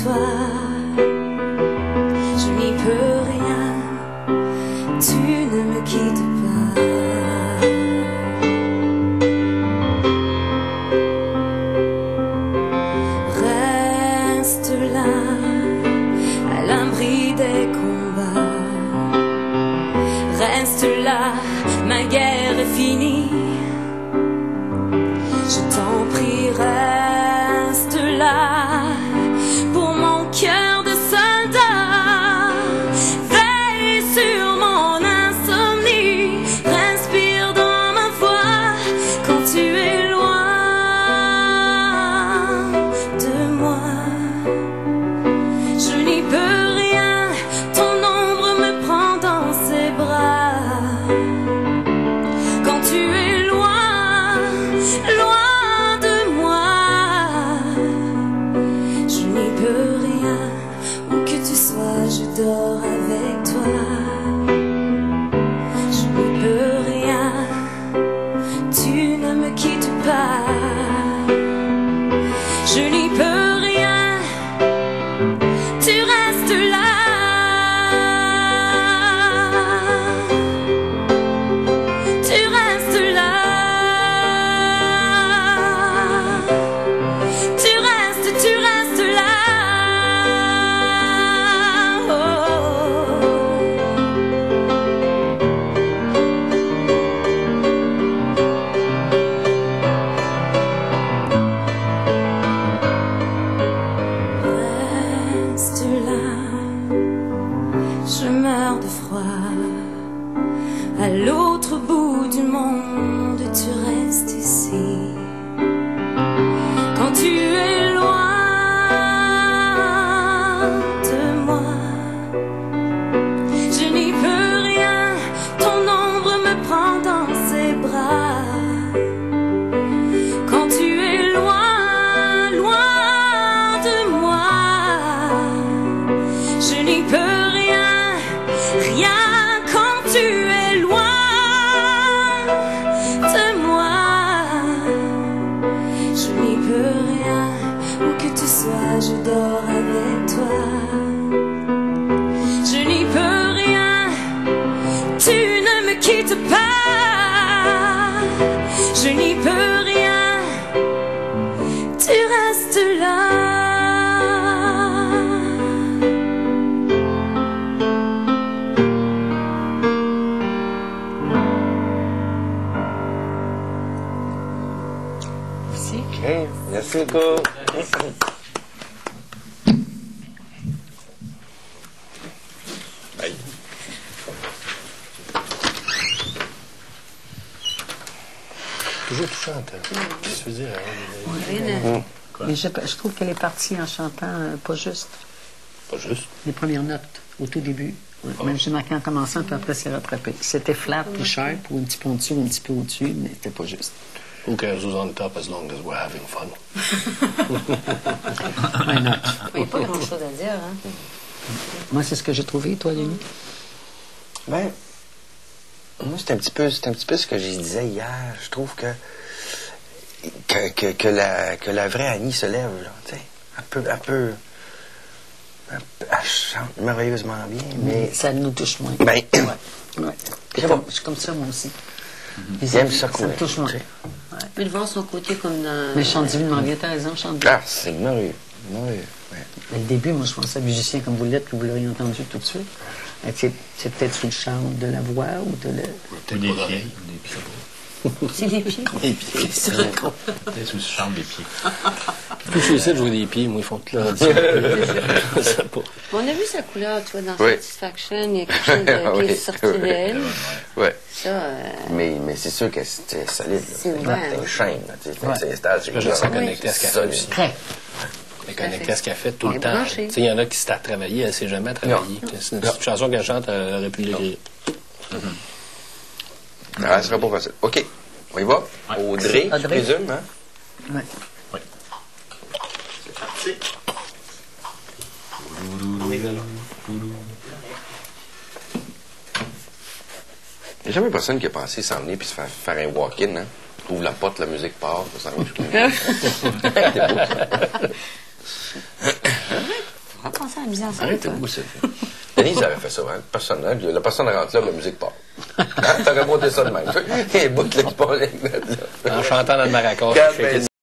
toi. Je n'y peux rien, tu ne me quittes pas. Reste là, à l'abri des combats. Reste là, ma guerre est finie. Je t'en prie, reste là, pour mon cœur de soldat. Veille sur mon insomnie, respire dans ma voix quand tu es loin de moi. Je n'y peux rien, ton ombre me prend dans ses bras. Quand tu es loin, loin de moi, je n'y peux rien. Où que tu sois, je dors avec toi. Je n'y peux rien, tu ne me quittes pas. Je n'y peux rien, tu restes là. Tu restes là. Tu restes là. Oh. Reste là, je meurs de froid. À l'autre bout du monde, tu restes ici. Quand tu es loin de moi, je n'y peux rien, ton ombre me prend dans ses bras. Quand tu es loin, loin de moi, je n'y peux rien, rien quand tu es loin de moi. Je n'y peux rien, où que tu sois, je dors avec toi. Je n'y peux rien, tu ne me quittes pas. Je n'y peux rien, tu restes là. OK, merci beaucoup. Bye. Toujours touchante. Qu'est-ce que tu veux dire? Mais je trouve qu'elle est partie en chantant pas juste. Pas juste. Les premières notes, au tout début. Même j'ai marqué en commençant, puis après c'est rattrapé. C'était flat ou sharp, ou un petit peu en dessous, un petit peu au-dessus, mais c'était pas juste. Who cares who's on top as long as we're having fun? Why not? Il n'y a pas grand-chose à dire, hein? Moi, c'est ce que j'ai trouvé, toi, Denis. Ben, moi, c'est un petit peu ce que je disais hier. Je trouve que la vraie Annie se lève, là, tu sais, elle chante merveilleusement bien, mais... Ça nous touche moins. Ben, ouais. Je suis comme ça, moi aussi. J'aime ça, Ça me touche moins. Mais de voir son côté comme dans... Mais chante divinement bien, t'as raison, chante bien. Ah, c'est merveilleux. Ouais. Mais le début, moi, je pensais musicien comme vous l'êtes, que vous l'auriez entendu tout de suite. C'est peut-être sous le charme de la voix ou de la... Ou des pieds. C'est des pieds. Des pieds, c'est vrai. Peut-être sous le charme des pieds. Tous ceux ici jouent des pieds, moi, ils font toute leur audition. Je sais pas. On a vu sa couleur, tu vois, dans Oui. Satisfaction, il y a quelque chose qui est sorti d'elle. Ouais. Ça, Mais c'est sûr que c'était solide. C'est vrai. C'était une chaîne, tu sais. Ouais. C'est un stage. Je sens connecté à ce qu'elle fait aussi. Très. Elle est connectée à ce qu'elle fait tout Elle le est temps. branchée. Tu sais, il y en a qui s'est à travailler, elle ne sait jamais à travailler. C'est une chanson qu'elle chante, elle aurait pu l'écrire. Ah, ce serait pas facile. OK. On y va? Audrey, je Audrey. présume, hein? Ouais. Oui. C'est parti. Il n'y a jamais personne qui a pensé s'en venir puis se faire un walk-in, hein? Ouvre la porte, la musique part, ça s'en va jusqu'au bout. la mise en scène. Arrêtez toi. vous, ça. Denise avait fait ça, hein. La personne rentre là, la musique part. Hein? T'aurais monté ça de même. Et bout là, qui part là. En chantant dans le maracas. Regarde, ben,